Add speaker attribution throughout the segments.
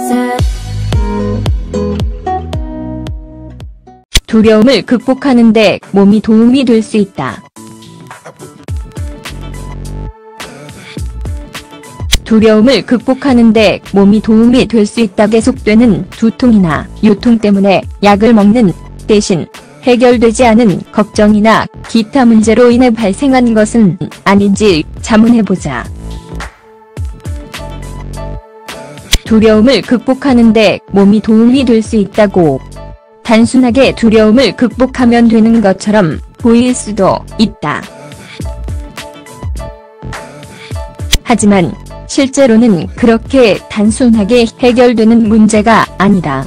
Speaker 1: 두려움을 극복하는 데 몸이 도움이 될 수 있다. 두려움을 극복하는 데 몸이 도움이 될 수 있다. 계속되는 두통이나 요통 때문에 약을 먹는 대신 해결되지 않은 걱정이나 기타 문제로 인해 발생한 것은 아닌지 자문해보자. 두려움을 극복하는 데 몸이 도움이 될 수 있다고 단순하게 두려움을 극복하면 되는 것처럼 보일 수도 있다. 하지만 실제로는 그렇게 단순하게 해결되는 문제가 아니다.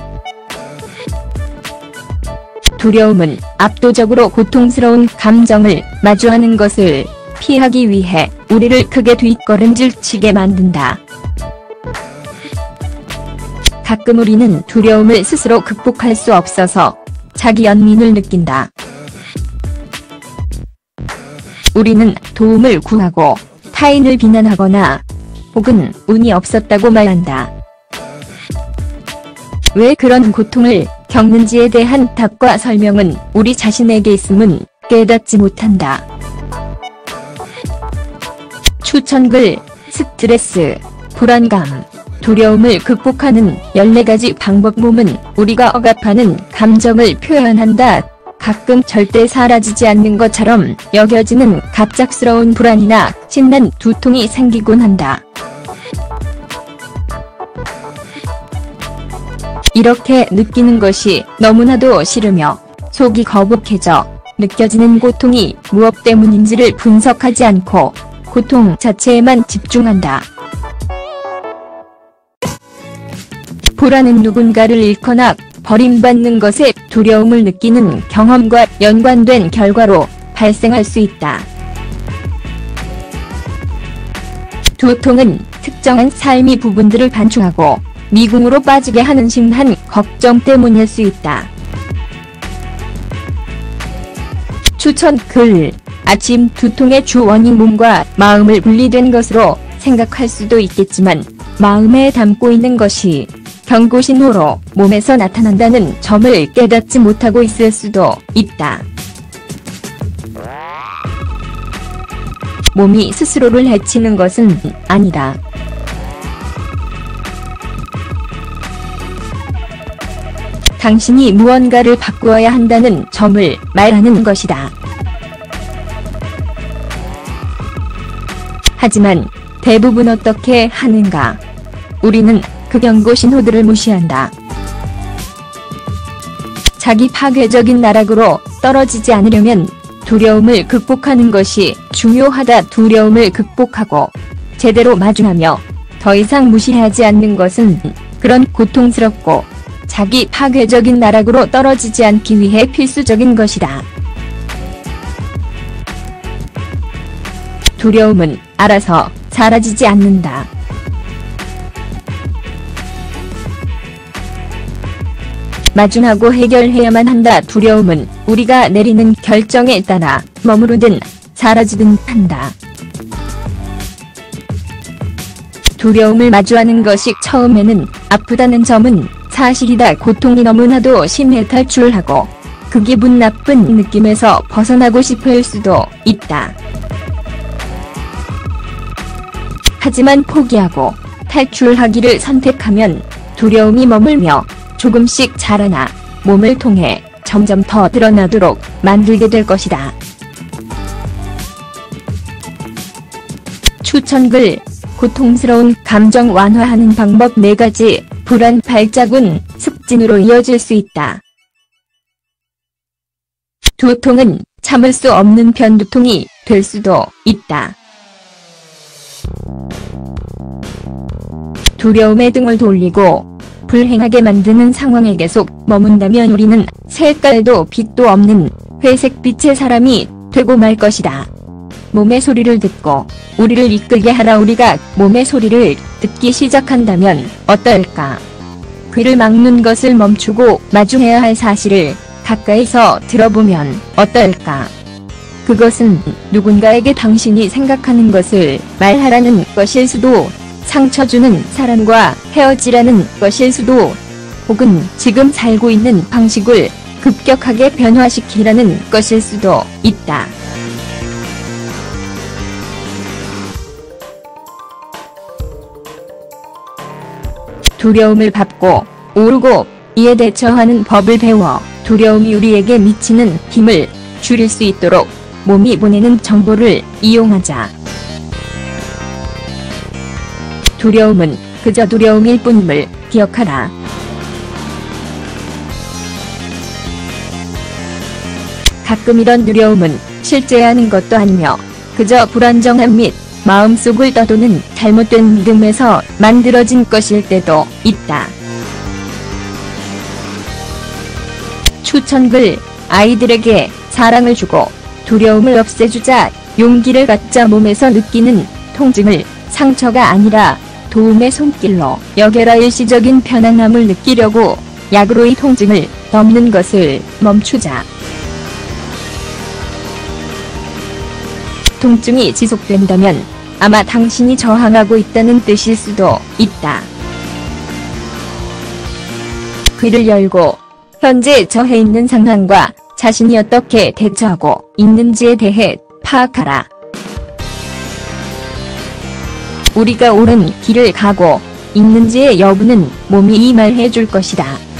Speaker 1: 두려움은 압도적으로 고통스러운 감정을 마주하는 것을 피하기 위해 우리를 크게 뒷걸음질치게 만든다. 가끔 우리는 두려움을 스스로 극복할 수 없어서 자기 연민을 느낀다. 우리는 도움을 구하고 타인을 비난하거나 혹은 운이 없었다고 말한다. 왜 그런 고통을 겪는지에 대한 답과 설명은 우리 자신에게 있음은 깨닫지 못한다. 추천글, 스트레스, 불안감, 두려움을 극복하는 14가지 방법. 몸은 우리가 억압하는 감정을 표현한다. 가끔 절대 사라지지 않는 것처럼 여겨지는 갑작스러운 불안이나 심한 두통이 생기곤 한다. 이렇게 느끼는 것이 너무나도 싫으며 속이 거북해져 느껴지는 고통이 무엇 때문인지를 분석하지 않고 고통 자체에만 집중한다. 불안은 누군가를 잃거나 버림받는 것에 두려움을 느끼는 경험과 연관된 결과로 발생할 수 있다. 두통은 특정한 삶의 부분들을 반충하고 미궁으로 빠지게 하는 심한 걱정 때문일 수 있다. 추천 글. 아침 두통의 주 원인 몸과 마음을 분리된 것으로 생각할 수도 있겠지만 마음에 담고 있는 것이 경고신호로 몸에서 나타난다는 점을 깨닫지 못하고 있을 수도 있다. 몸이 스스로를 해치는 것은 아니다. 당신이 무언가를 바꾸어야 한다는 점을 말하는 것이다. 하지만 대부분 어떻게 하는가? 우리는 그 경고 신호들을 무시한다. 자기 파괴적인 나락으로 떨어지지 않으려면 두려움을 극복하는 것이 중요하다. 두려움을 극복하고 제대로 마주하며 더 이상 무시하지 않는 것은 그런 고통스럽고 자기 파괴적인 나락으로 떨어지지 않기 위해 필수적인 것이다. 두려움은 알아서 사라지지 않는다. 마주하고 해결해야만 한다. 두려움은 우리가 내리는 결정에 따라 머무르든 사라지든 한다. 두려움을 마주하는 것이 처음에는 아프다는 점은 사실이다. 고통이 너무나도 심해 탈출하고 그 기분 나쁜 느낌에서 벗어나고 싶을 수도 있다. 하지만 포기하고 탈출하기를 선택하면 두려움이 머물며 조금씩 자라나 몸을 통해 점점 더 드러나도록 만들게 될 것이다. 추천글. 고통스러운 감정 완화하는 방법 4가지. 불안 발작은 습진으로 이어질 수 있다. 두통은 참을 수 없는 변두통이 될 수도 있다. 두려움에 등을 돌리고 불행하게 만드는 상황에 계속 머문다면 우리는 색깔도 빛도 없는 회색빛의 사람이 되고 말 것이다. 몸의 소리를 듣고 우리를 이끌게 하라. 우리가 몸의 소리를 듣기 시작한다면 어떨까? 귀를 막는 것을 멈추고 마주해야 할 사실을 가까이서 들어보면 어떨까? 그것은 누군가에게 당신이 생각하는 것을 말하라는 것일 수도 상처 주는 사람과 헤어지라는 것일 수도, 혹은 지금 살고 있는 방식을 급격하게 변화시키라는 것일 수도 있다. 두려움을 받고 오르고 이에 대처하는 법을 배워 두려움이 우리에게 미치는 힘을 줄일 수 있도록 몸이 보내는 정보를 이용하자. 두려움은 그저 두려움일 뿐임을 기억하라. 가끔 이런 두려움은 실제하는 것도 아니며 그저 불안정함 및 마음속을 떠도는 잘못된 믿음에서 만들어진 것일 때도 있다. 추천글, 아이들에게 사랑을 주고 두려움을 없애주자. 용기를 갖자. 몸에서 느끼는 통증을 상처가 아니라 도움의 손길로 여겨라. 일시적인 편안함을 느끼려고 약으로 이 통증을 덮는 것을 멈추자. 통증이 지속된다면 아마 당신이 저항하고 있다는 뜻일 수도 있다. 귀를 열고 현재 처해 있는 상황과 자신이 어떻게 대처하고 있는지에 대해 파악하라. 우리가 옳은 길을 가고 있는지의 여부는 몸이 이 말해 줄 것이다.